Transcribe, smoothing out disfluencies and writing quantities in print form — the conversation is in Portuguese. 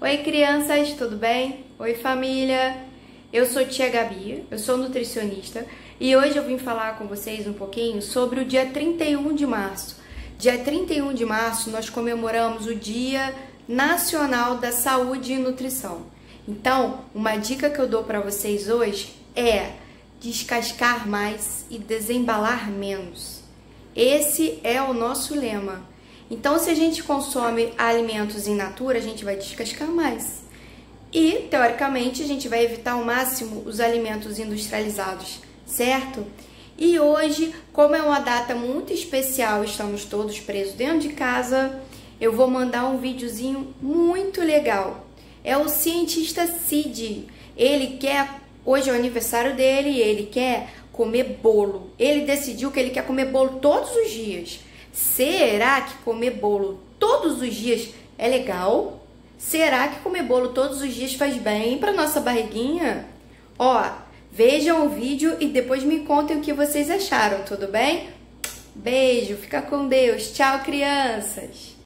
Oi crianças, tudo bem? Oi família, eu sou tia Gabi, eu sou nutricionista e hoje eu vim falar com vocês um pouquinho sobre o dia 31 de março. Dia 31 de março nós comemoramos o Dia Nacional da Saúde e Nutrição. Então, uma dica que eu dou para vocês hoje é descascar mais e desembalar menos. Esse é o nosso lema. Então, se a gente consome alimentos in natura, a gente vai descascar mais. E, teoricamente, a gente vai evitar ao máximo os alimentos industrializados, certo? E hoje, como é uma data muito especial, estamos todos presos dentro de casa, eu vou mandar um videozinho muito legal. É o cientista Cid. Ele quer, hoje é o aniversário dele, e ele quer comer bolo. Ele decidiu que ele quer comer bolo todos os dias. Será que comer bolo todos os dias é legal? Será que comer bolo todos os dias faz bem para nossa barriguinha? Ó, vejam o vídeo e depois me contem o que vocês acharam, tudo bem? Beijo, fica com Deus. Tchau, crianças!